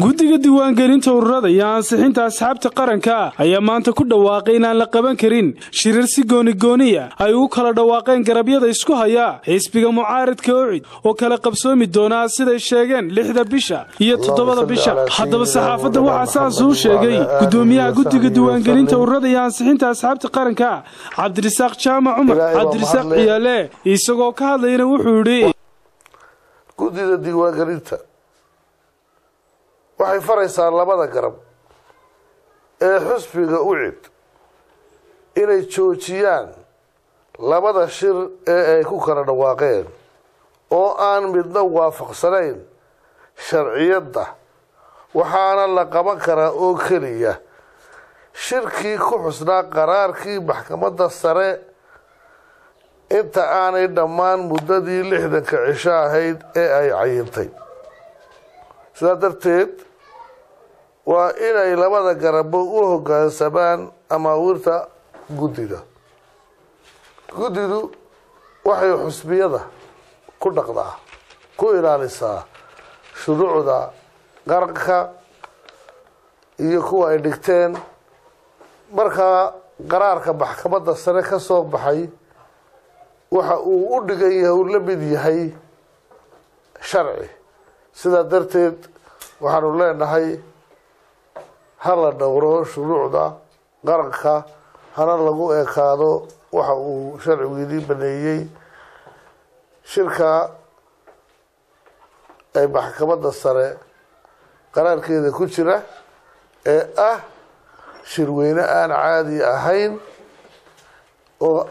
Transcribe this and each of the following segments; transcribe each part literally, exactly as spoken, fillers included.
guddiga diiwaangelinta ururada iyo ansixinta asxaabta qaranka ayaa maanta ku dhawaaqay inaan la qaban karin shirar si gooni-gooniya ay u kala dhawaaqeen garabyada isku haya xisbiga mucaaradka ucid oo kala qabsoomi doona siday sheegeen lixda bisha iyo toddobada bisha. haddaba saxaafadda waxaa saas uu sheegay gudoomiyaha guddiga diiwaangelinta ururada iyo ansixinta asxaabta qaranka cabdirasaaq jaamac cumar cabdirasaaq ciyaale isagoo ka hadlayna wuxuu yidhi guddiga diiwaangelinta waxay faraysaa labada garab ee xisbiga ucid inay joojiyaan labada shir ee ay ku kala dhawaaqeen oo aan midna waafaqsanayn sharciyadda waxaana la qaban karaa oo keliya shirkii ku xusnaa qaraarkii maxkamadda sare inta aanay dhammaan muddadii lixdanka cisho ahayd ee ay cayintay. sidaa darteed waa inay labada garabo u hoggaansamaan amaawiirta guddida. guddidu waxay xusbiyada ku dhaqdaa ku ilaalisaa shuruucda qaranka iyo kuwa ay dhigteen. markaa qaraarka maxkamadda sare ka soo baxay waxa uu u dhigan yahay uu la mid yahay sharci. sidaa darteed waxaanu leenahay ha la dhowro shuruucda qaranka hana lagu ekaado waxa uu sharcigu idin baneeyey. shirka ay maxkamadda sare qaraarkeeda ku jira ee ah shirweyne aan caadi ahayn oo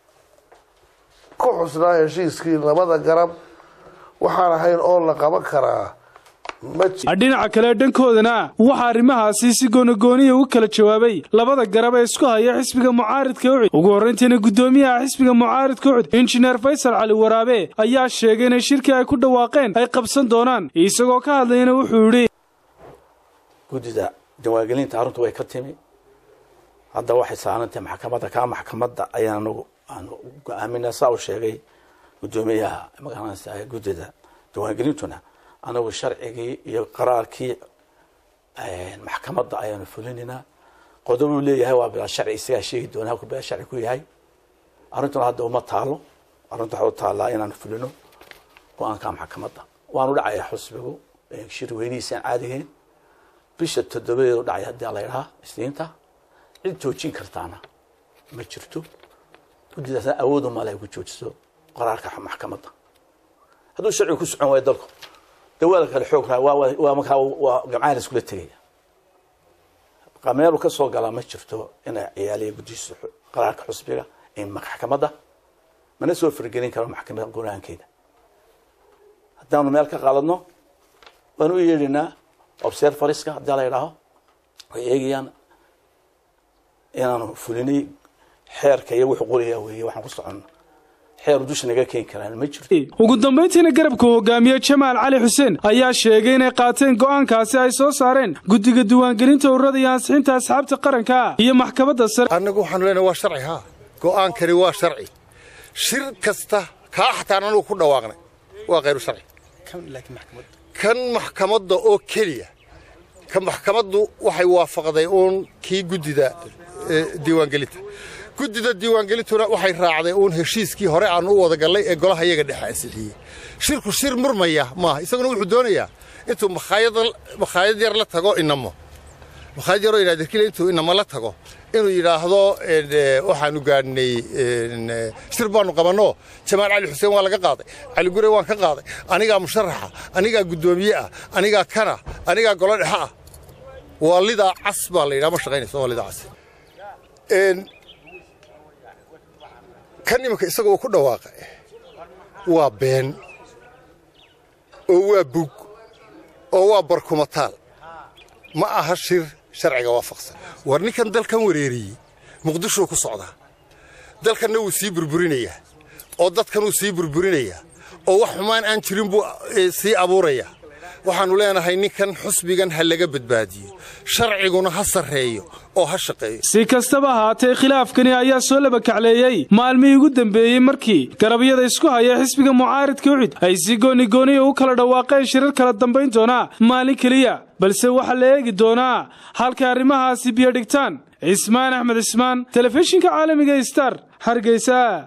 ku xusnaa heshiiskii labada garab waxaan ahayn oo la qaban karaa. dhinaca kale dhankoodana waxaa arrimahaasi si gooni-gooniya u kala jawaabay labada garab ee isku haya xisbiga mucaaradka ucid. ugu horreyntiina guddoomiyaha xisbiga mucaaradka ucid injineer faysal cali waraabe ayaa sheegay inay shirkii ay ku dhawaaqeen ay qabsan doonaan. isagoo ka hadlayna wuxuu yidhi guddida diiwaangelinta arrintu way ka timi hadda waxay saarantay maxkamadda kaa maxkamadda ayaan anagu aan go-aaminaa saa u sheegay guddoomiyaha magaranaysa guddida diiwaangelintuna anagu sharcigii iyo qaraarkii maxkamadda ayaanu fulinaynaa. qodob uu leeyahay waa bilaa sharci isagaa sheegi doonaa ku bilaa sharci ku yahay. arrintuna hadda uma taalo arrinta waxaa u taallaa inaanu fulino go-aanka maxkamadda. waanu dhacayaa xusbigu shirweynihiisaan caadigeyn bisha toddobadeedu dhacay haddii la yidhaha isniinta cid joojin kartaana ma jirto. guddidaasna awoodu male ay ku joojiso qaraarka maxkamadda. hadduu sharcigu ku socon waayo dalku dawada kale xoog raa waa markaa waa gamcaan iskula tegaya qameelu ka soo galaa ma jirto inay ciyaaliya guddiisa qaraarka xusbiga ee maxkamadda mana soo fargelin karo maxkamadda go-aankeeda. haddaanu meel ka qaadano waanu u yeedhinaa observeriska haddii la yidhaaho way eegayaan inaanu fulinay xeerka iyo wuxuu qorayaa weeye waxaan ku soconno xeer dusha naga keen karaan ma jirto. ugu dambeyntiina garabka hogaamiye jamaal cali xuseen ayaa sheegay inay qaateen go'aankaasi ay soo saareen guddiga diiwaangelinta ururada iyo ansixinta asxaabta qaranka iyo maxkamadda sare. annagu waxaanu leenahay waa sharci haa go'aankani waa sharci. shir kasta kaa xataan anugu ku dhawaaqnay waa khayru sharci. kan maxkamadda oo keliya ka maxkamaddu waxay waafaqday uun kii guddida diiwaangelinta. guddida diiwaangelintuna waxay raacday uun heshiiskii hore aanu u wada gallay ee golaha iyaga dhexe ansixiyey. shirku shir murmaya maaha. isaguna wuxuu doonayaa intuu makhaayad yar la tago inamo makhaayad yaroo inaadirkile intuu inamo la tago inuu yidhaahdo waxaanu gaadhnay shir baanu qabanno jamaal cali xuseen waa laga qaaday cali gure waan ka qaaday anigaa musharaxa anigaa guddoomiye ah anigaa kana anigaa golo dhexe ah. waa lidaa cas baa la yidhaha ma shaqaynayso waa lidaa cas. kan imanka isagoo ku dhawaaqa waa been oo waa bug oo waa barkumataal ma aha shir sharciga waafaqsan. war ninkan dalkan wareeriyey muqdishuu ku socdaa dalkanna wuu sii burburinayaa oo dadkan wuu sii burburinayaa oo wax xumaan aan jirin buu sii abuurayaa. waxaanu leenahay ninkan xusbigan ha laga badbaadiyo sharciguna ha sareeyo oo ha shaqeeyo si kastaba ahaatee khilaafkani ayaa soo laba kacleeyay maalmihii ugu dambeeyey markii garabyada isku haya xisbiga mucaaridka ucid ay si gooni gooni u kala dhawaaqeen shirar kala dambayn doona maalin kaliya balse waxa la eegi doonaa halka arrimahaasi biyo dhigtaan cismaan axmed cismaan telefishinka caalamiga star hargeysa.